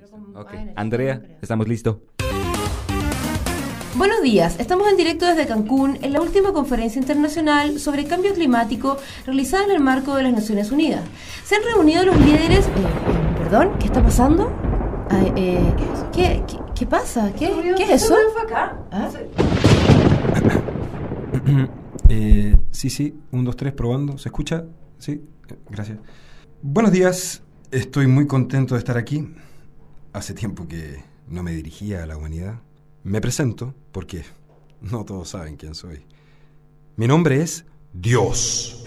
Ok, Andrea, estamos listos. Buenos días, estamos en directo desde Cancún en la última conferencia internacional sobre cambio climático realizada en el marco de las Naciones Unidas. Se han reunido los líderes... ¿Perdón? ¿Qué está pasando? ¿Qué pasa? ¿Qué es eso? ¿Ah? Sí, 1, 2, 3, probando. ¿Se escucha? Sí, gracias. Buenos días, estoy muy contento de estar aquí. Hace tiempo que no me dirigía a la humanidad. Me presento porque no todos saben quién soy. Mi nombre es Dios.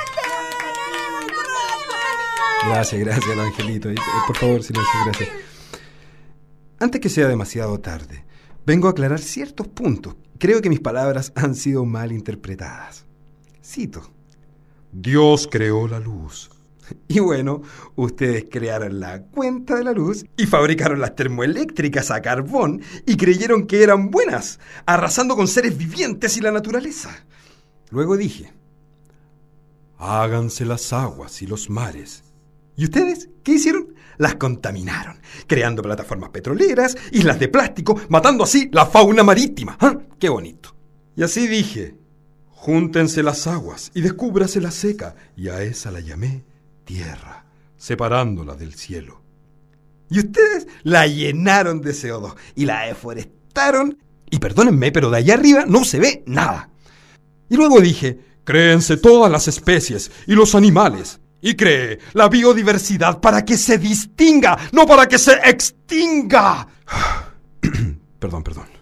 Gracias, Angelito. Por favor, silencio, gracias. Antes que sea demasiado tarde, vengo a aclarar ciertos puntos. Creo que mis palabras han sido mal interpretadas. Cito: Dios creó la luz. Y bueno, ustedes crearon la cuenta de la luz y fabricaron las termoeléctricas a carbón y creyeron que eran buenas, arrasando con seres vivientes y la naturaleza. Luego dije: háganse las aguas y los mares. ¿Y ustedes qué hicieron? Las contaminaron, creando plataformas petroleras, islas de plástico, matando así la fauna marítima. ¿Ah? ¡Qué bonito! Y así dije: júntense las aguas y descúbrase la seca, y a esa la llamé tierra, separándola del cielo. Y ustedes la llenaron de CO2 y la deforestaron, y perdónenme, pero de allá arriba no se ve nada. Y luego dije: créense todas las especies y los animales, y cree la biodiversidad para que se distinga, no para que se extinga. Perdón.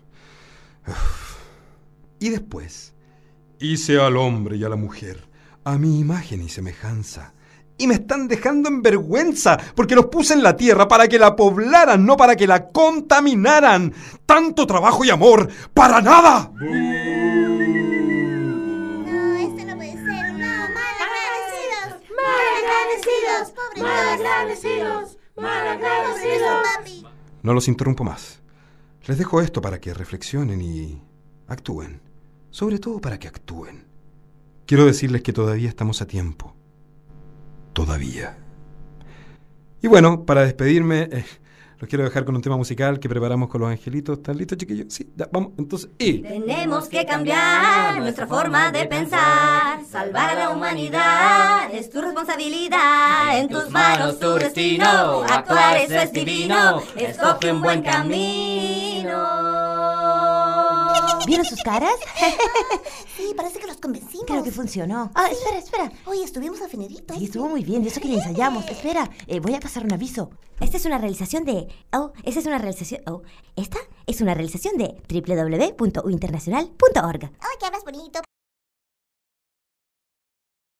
Y después hice al hombre y a la mujer a mi imagen y semejanza. Y me están dejando en vergüenza porque los puse en la tierra para que la poblaran, no para que la contaminaran. Tanto trabajo y amor, ¡para nada! No, esto no puede ser. No, malagradecidos, papi. No los interrumpo más. Les dejo esto para que reflexionen y actúen. Sobre todo para que actúen. Quiero decirles que todavía estamos a tiempo. Todavía. Y bueno, para despedirme, los quiero dejar con un tema musical que preparamos con los angelitos. ¿Están listos, chiquillos? Sí, ya, vamos, entonces. Tenemos que cambiar nuestra forma de pensar. Salvar a la humanidad es tu responsabilidad. En tus manos tu destino. Actuar eso es divino. Escoge un buen camino. ¿Vieron sus caras? Sí, parece que los convencimos. Creo que funcionó. Sí. Espera. Oye, estuvimos afinaditos. Sí, estuvo muy bien, de eso que le ensayamos. Espera, voy a pasar un aviso. Esta es una realización de... esta es una realización de www.uinternacional.org. Ay, que hablas bonito.